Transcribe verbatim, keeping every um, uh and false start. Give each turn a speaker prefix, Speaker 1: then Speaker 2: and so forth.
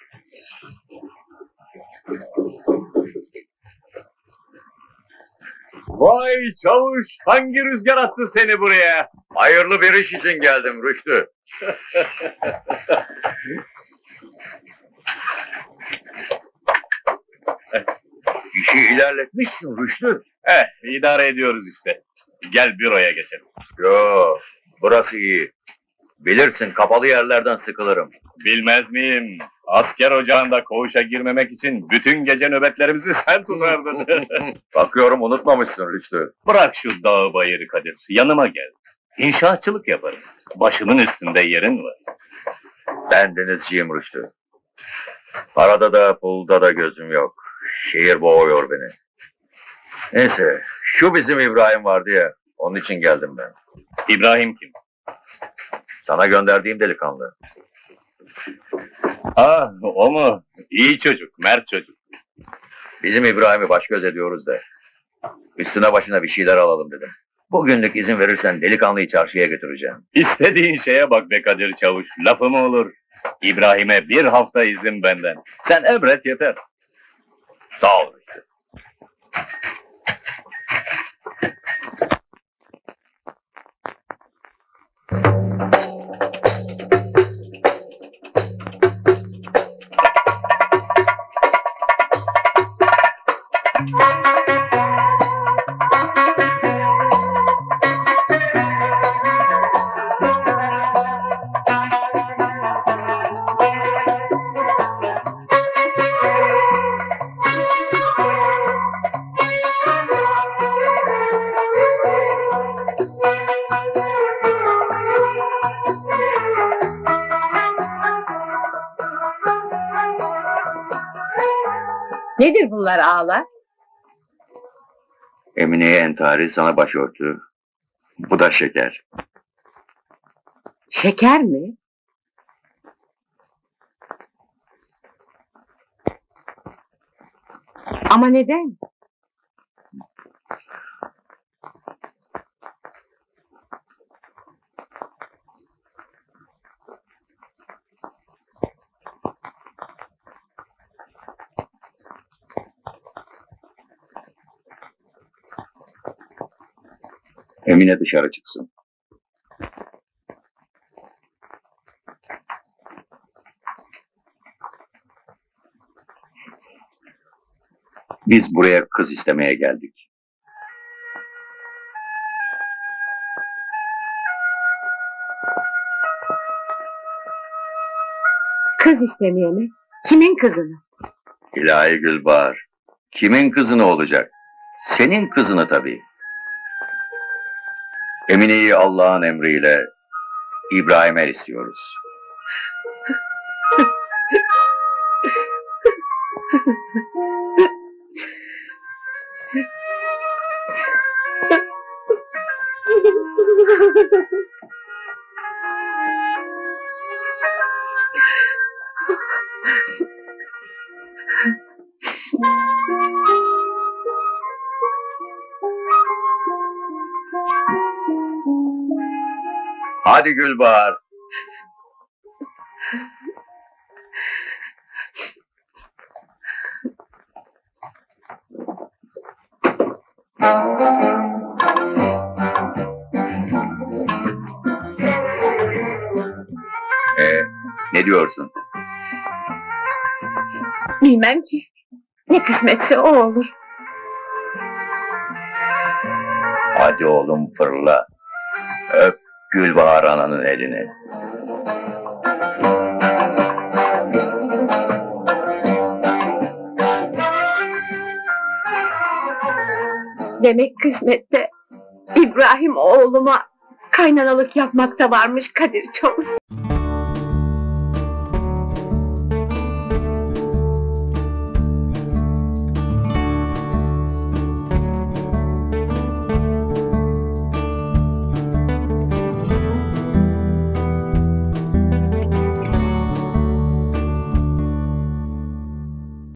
Speaker 1: Vay çavuş, hangi rüzgar attı seni buraya?
Speaker 2: Hayırlı bir iş için geldim Rüştü. İşi ilerletmişsin Rüştü.
Speaker 1: Eh, idare ediyoruz işte. Gel büroya geçelim.
Speaker 2: Yo, burası iyi. Bilirsin, kapalı yerlerden sıkılırım.
Speaker 1: Bilmez miyim? Asker ocağında koğuşa girmemek için bütün gece nöbetlerimizi sen tutardın.
Speaker 2: Bakıyorum unutmamışsın Rüştü.
Speaker 1: Bırak şu dağı bayırı Kadir, yanıma gel. İnşaatçılık yaparız. Başımın üstünde yerin var.
Speaker 2: Ben denizciyim Rüştü. Parada da pulda da gözüm yok. Şehir boğuyor beni. Neyse, şu bizim İbrahim vardı ya, onun için geldim ben.
Speaker 1: İbrahim kim?
Speaker 2: Sana gönderdiğim delikanlı.
Speaker 1: Ah, o mu? İyi çocuk, mert çocuk.
Speaker 2: Bizim İbrahim'i baş göz ediyoruz da. Üstüne başına bir şeyler alalım dedim. Bugünlük izin verirsen delikanlıyı çarşıya götüreceğim.
Speaker 1: İstediğin şeye bak be Kadir Çavuş, lafı mı olur? İbrahim'e bir hafta izin benden. Sen emret yeter.
Speaker 2: Sağ ol işte.
Speaker 3: Nedir bunlar ağalar?
Speaker 2: Emine'ye entari, sana başörtü. Bu da şeker.
Speaker 3: Şeker mi? Ama neden?
Speaker 2: Emine dışarı çıksın. Biz buraya kız istemeye geldik.
Speaker 3: Kız istemeye mi? Kimin kızını?
Speaker 2: İlahi Gülbahar. Kimin kızını olacak? Senin kızını tabii. Emine'yi Allah'ın emriyle İbrahim'e istiyoruz. Hadi Gülbahar. Ee, ne diyorsun?
Speaker 3: Bilmem ki. Ne kısmetse o olur.
Speaker 2: Hadi oğlum fırla. Öp Gülbahar ananın elini.
Speaker 3: Demek kısmette İbrahim oğluma kaynanalık yapmakta varmış Kadir Çavuş.